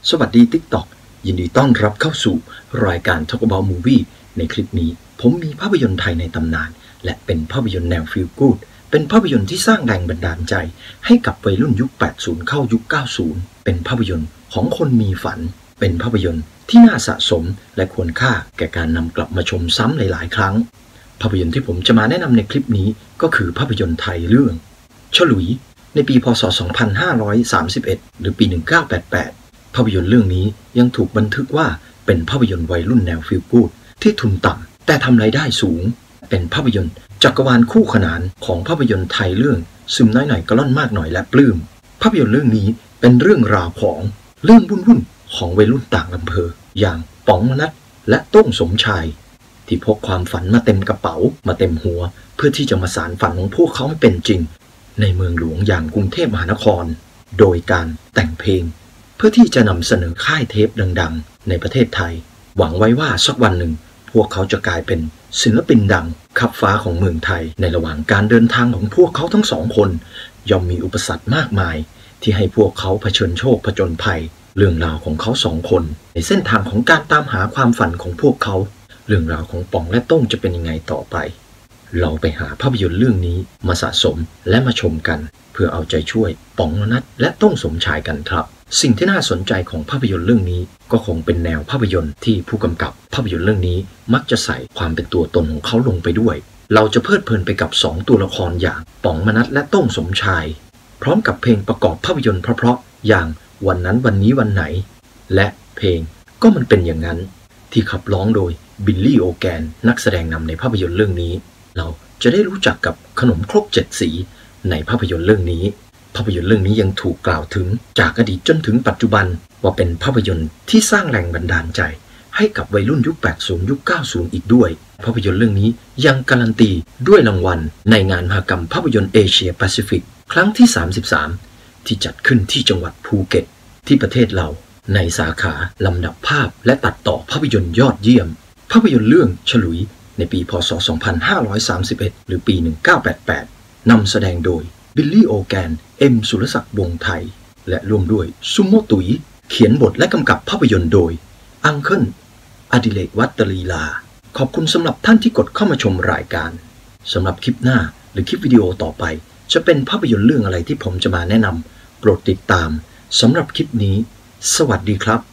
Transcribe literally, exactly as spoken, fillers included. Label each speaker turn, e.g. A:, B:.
A: สวัสดี TikTok ยินดีต้อนรับเข้าสู่รายการ Talk About Movie ในคลิปนี้ผมมีภาพยนตร์ไทยในตำนานและเป็นภาพยนตร์แนว Feel Good เป็นภาพยนตร์ที่สร้างแรงบันดาลใจให้กับวัยรุ่นยุค แปดสิบ เข้ายุค เก้าสิบ เป็นภาพยนตร์ของคนมีฝันเป็นภาพยนตร์ที่น่าสะสมและควรค่าแก่การนำกลับมาชมซ้ำหลายๆครั้งภาพยนตร์ที่ผมจะมาแนะนำในคลิปนี้ก็คือภาพยนตร์ไทยเรื่องฉลุยในปีพ.ศ. สองพันห้าร้อยสามสิบเอ็ด หรือปี หนึ่งพันเก้าร้อยแปดสิบแปด ภาพยนตร์เรื่องนี้ยังถูกบันทึกว่าเป็นภาพยนตร์วัยรุ่นแนวฟีลกู๊ดที่ทุนต่ำแต่ทำรายได้สูงเป็นภาพยนตร์จักรวาลคู่ขนานของภาพยนตร์ไทยเรื่องซึมน้อยหน่อยกะล่อนมากหน่อยและปลื้มภาพยนตร์เรื่องนี้เป็นเรื่องราวของเรื่องวุ่นๆของวัยรุ่นต่างอำเภออย่างป๋องมนัสและโต้งสมชายที่พกความฝันมาเต็มกระเป๋ามาเต็มหัวเพื่อที่จะมาสานฝันของพวกเขาให้เป็นจริงในเมืองหลวงอย่างกรุงเทพมหานครโดยการแต่งเพลงเพื่อที่จะนำเสนอค่ายเทปดังๆในประเทศไทยหวังไว้ว่าสักวันหนึ่งพวกเขาจะกลายเป็นศิลปินดังขับฟ้าของเมืองไทยในระหว่างการเดินทางของพวกเขาทั้งสองคนย่อมมีอุปสรรคมากมายที่ให้พวกเขาเผชิญโชคผจญภัยเรื่องราวของเขาสองคนในเส้นทางของการตามหาความฝันของพวกเขาเรื่องราวของป๋องและโต้งจะเป็นยังไงต่อไปเราไปหาภาพยนตร์เรื่องนี้มาสะสมและมาชมกันเพื่อเอาใจช่วยป๋องมนัสและโต้งสมชายกันครับสิ่งที่น่าสนใจของภาพยนตร์เรื่องนี้ก็คงเป็นแนวภาพยนตร์ที่ผู้กำกับภาพยนตร์เรื่องนี้มักจะใส่ความเป็นตัวตนของเขาลงไปด้วยเราจะเพลิดเพลินไปกับสองตัวละครอย่างป๋องมนัสและโต้งสมชายพร้อมกับเพลงประกอบภาพยนตร์เพราะๆอย่างวันนั้นวันนี้วันไหนและเพลงก็มันเป็นอย่างนั้นที่ขับร้องโดยบิลลี่โอแกนนักแสดงนำในภาพยนตร์เรื่องนี้เราจะได้รู้จักกับขนมครกเจ็ดสีในภาพยนตร์เรื่องนี้ภาพยนตร์เรื่องนี้ยังถูกกล่าวถึงจากอดีตจนถึงปัจจุบันว่าเป็นภาพยนตร์ที่สร้างแรงบันดาลใจให้กับวัยรุ่นยุค แปดสิบ ยุค เก้าสิบ อีกด้วยภาพยนตร์เรื่องนี้ยังการันตีด้วยรางวัลในงานมหกรรมภาพยนตร์เอเชียแปซิฟิกครั้งที่สามสิบสามที่จัดขึ้นที่จังหวัดภูเก็ตที่ประเทศเราในสาขาลำดับภาพและตัดต่อภาพยนตร์ยอดเยี่ยมภาพยนตร์เรื่องฉลุยในปีพ.ศ. สองพันห้าร้อยสามสิบเอ็ด หรือปี หนึ่งพันเก้าร้อยแปดสิบแปด นำแสดงโดยบิลลี่โอแกน เอ็ม สุรศักดิ์วงศ์ไทยและร่วมด้วยซุมโมตุยเขียนบทและกำกับภาพยนตร์โดยอังเคิลอดิเรกวัตลีลาขอบคุณสำหรับท่านที่กดเข้ามาชมรายการสำหรับคลิปหน้าหรือคลิปวิดีโอต่อไปจะเป็นภาพยนตร์เรื่องอะไรที่ผมจะมาแนะนำโปรดติดตามสำหรับคลิปนี้สวัสดีครับ